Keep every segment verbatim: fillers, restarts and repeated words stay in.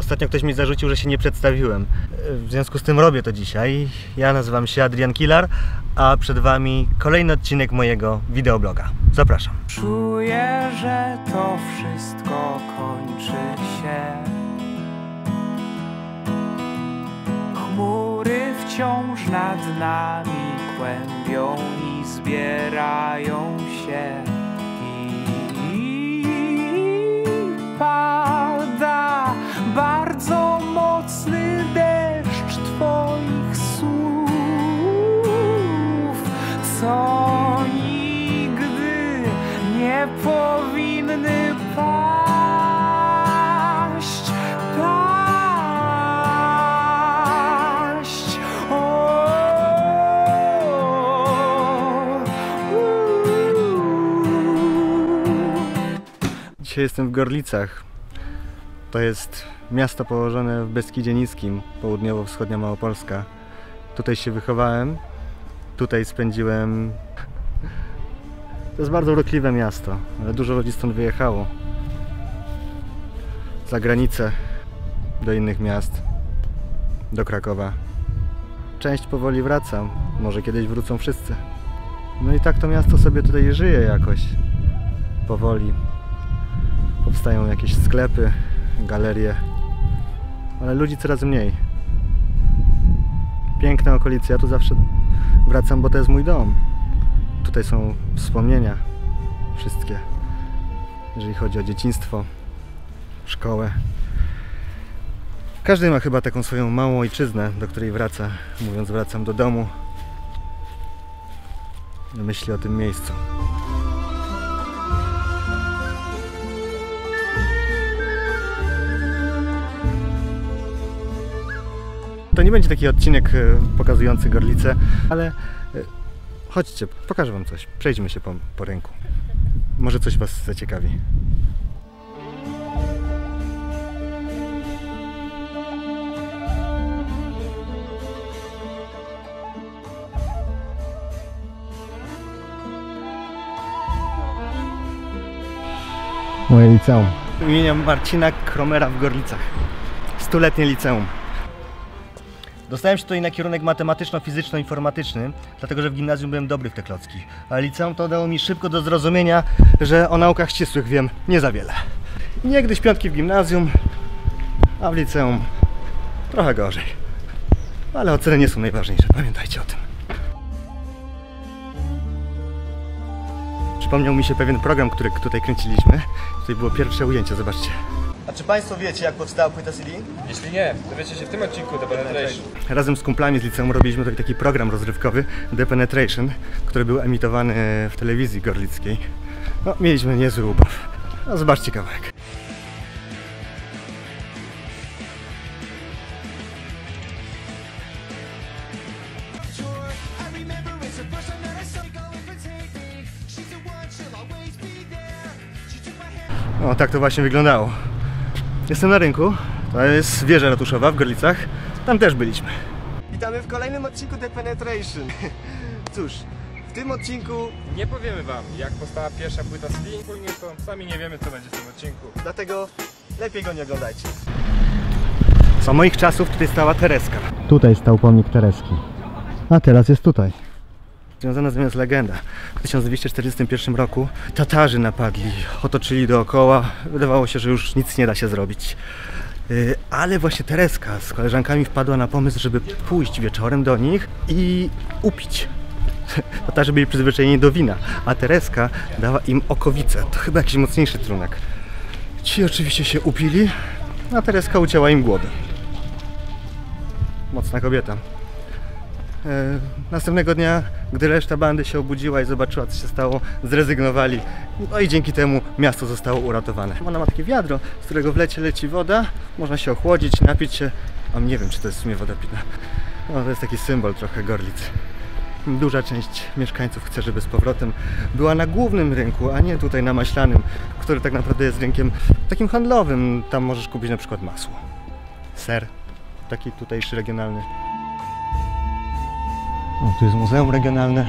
Ostatnio ktoś mi zarzucił, że się nie przedstawiłem. W związku z tym robię to dzisiaj. Ja nazywam się Adrian Kilar, a przed Wami kolejny odcinek mojego wideobloga. Zapraszam. Czuję, że to wszystko kończy się. Chmury wciąż nad nami kłębią i zbierają się. Pada bardzo mocny deszcz Twoich słów, co nigdy nie powinny paść, paść. O, Dzisiaj jestem w Gorlicach. To jest miasto położone w Beskidzie Niskim, południowo-wschodnia Małopolska. Tutaj się wychowałem, tutaj spędziłem... To jest bardzo urokliwe miasto, ale dużo ludzi stąd wyjechało. Za granicę, do innych miast, do Krakowa. Część powoli wraca, może kiedyś wrócą wszyscy. No i tak to miasto sobie tutaj żyje jakoś, powoli. Powstają jakieś sklepy, galerie, ale ludzi coraz mniej. Piękne okolice, ja tu zawsze wracam, bo to jest mój dom. Tutaj są wspomnienia, wszystkie, jeżeli chodzi o dzieciństwo, szkołę. Każdy ma chyba taką swoją małą ojczyznę, do której wraca, mówiąc wracam do domu. Myśli o tym miejscu. To nie będzie taki odcinek pokazujący Gorlice, ale chodźcie, pokażę Wam coś. Przejdźmy się po, po rynku. Może coś Was zaciekawi. Moje liceum. Imienia Marcina Kromera w Gorlicach. Stuletnie liceum. Dostałem się tutaj na kierunek matematyczno-fizyczno-informatyczny, dlatego że w gimnazjum byłem dobry w te klocki. A liceum to dało mi szybko do zrozumienia, że o naukach ścisłych wiem nie za wiele. Niegdyś piątki w gimnazjum, a w liceum trochę gorzej. Ale oceny nie są najważniejsze, pamiętajcie o tym. Przypomniał mi się pewien program, który tutaj kręciliśmy. Tutaj było pierwsze ujęcie, zobaczcie. A czy Państwo wiecie, jak powstała płyta C D? Jeśli nie, dowiecie się w tym odcinku The Penetration. Razem z kumplami z liceum robiliśmy taki, taki program rozrywkowy The Penetration, który był emitowany w telewizji gorlickiej. No, mieliśmy niezły ubaw. No, zobaczcie kawałek. O, tak to właśnie wyglądało. Jestem na rynku, to jest wieża ratuszowa w Gorlicach, tam też byliśmy. Witamy w kolejnym odcinku The Penetration. Cóż, w tym odcinku... Nie powiemy Wam, jak powstała pierwsza płyta C D, ogólnie to sami nie wiemy, co będzie w tym odcinku. Dlatego lepiej go nie oglądajcie. Za moich czasów tutaj stała Tereska. Tutaj stał pomnik Tereski, a teraz jest tutaj. Związana z nią jest legenda. W tysiąc dwieście czterdziestym pierwszym roku Tatarzy napadli, otoczyli dookoła. Wydawało się, że już nic nie da się zrobić. Yy, ale właśnie Tereska z koleżankami wpadła na pomysł, żeby pójść wieczorem do nich i upić. Tatarzy byli przyzwyczajeni do wina, a Tereska dała im okowicę. To chyba jakiś mocniejszy trunek. Ci oczywiście się upili, a Tereska ucięła im głowy. Mocna kobieta. Następnego dnia, gdy reszta bandy się obudziła i zobaczyła, co się stało, zrezygnowali. No i dzięki temu miasto zostało uratowane. Ona ma takie wiadro, z którego w lecie leci woda, można się ochłodzić, napić się. A nie wiem, czy to jest w sumie woda pitna. No, to jest taki symbol trochę Gorlic. Duża część mieszkańców chce, żeby z powrotem była na głównym rynku, a nie tutaj na Maślanym, który tak naprawdę jest rynkiem takim handlowym. Tam możesz kupić na przykład masło, ser, taki tutejszy regionalny. O, tu jest muzeum regionalne.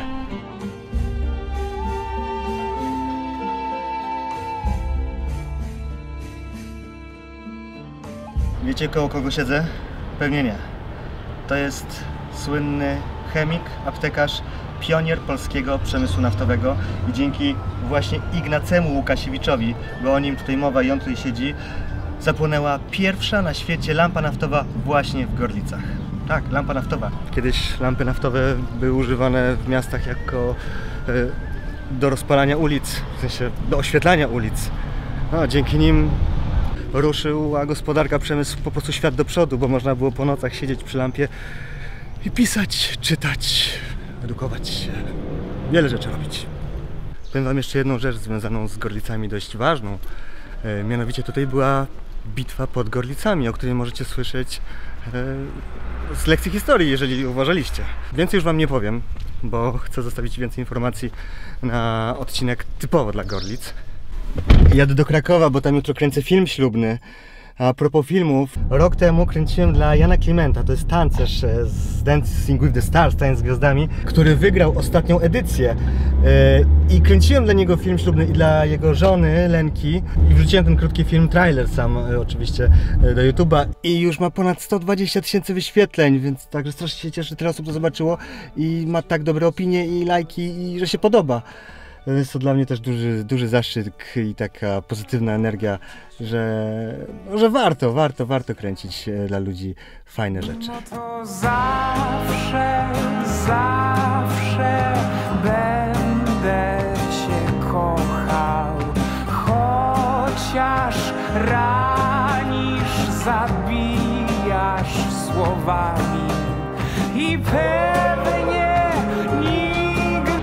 Wiecie, koło kogo siedzę? Pewnie nie. To jest słynny chemik, aptekarz, pionier polskiego przemysłu naftowego i dzięki właśnie Ignacemu Łukasiewiczowi, bo o nim tutaj mowa i on tutaj siedzi, zapłonęła pierwsza na świecie lampa naftowa właśnie w Gorlicach. Tak, lampa naftowa. Kiedyś lampy naftowe były używane w miastach jako e, do rozpalania ulic, w sensie do oświetlania ulic. No, dzięki nim ruszyła gospodarka, przemysł, po prostu świat do przodu, bo można było po nocach siedzieć przy lampie i pisać, czytać, edukować się, wiele rzeczy robić. Powiem wam jeszcze jedną rzecz związaną z Gorlicami, dość ważną. E, mianowicie tutaj była bitwa pod Gorlicami, o której możecie słyszeć e, z lekcji historii, jeżeli uważaliście. Więcej już wam nie powiem, bo chcę zostawić więcej informacji na odcinek typowo dla Gorlic. Jadę do Krakowa, bo tam jutro kręcę film ślubny. A propos filmów, rok temu kręciłem dla Jana Klimenta, to jest tancerz z Dancing with the Stars, Tańc z Gwiazdami, który wygrał ostatnią edycję. I kręciłem dla niego film ślubny i dla jego żony Lenki i wrzuciłem ten krótki film, trailer sam oczywiście do YouTube'a i już ma ponad sto dwadzieścia tysięcy wyświetleń, więc także strasznie się cieszę, że tyle osób to zobaczyło i ma tak dobre opinie i lajki i że się podoba. Jest to dla mnie też duży, duży zaszczyt i taka pozytywna energia, że, że warto, warto, warto kręcić dla ludzi fajne rzeczy. No to zawsze, zawsze będę Cię kochał, chociaż ranisz, zabijasz słowami i pewnie nigdy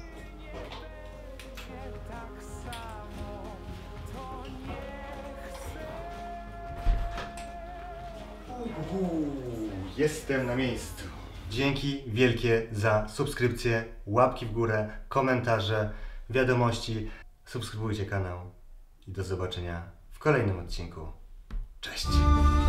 tak samo to nie chcę. Uhu, jestem na miejscu. Dzięki wielkie za subskrypcję, łapki w górę, komentarze, wiadomości. Subskrybujcie kanał i do zobaczenia w kolejnym odcinku. Cześć!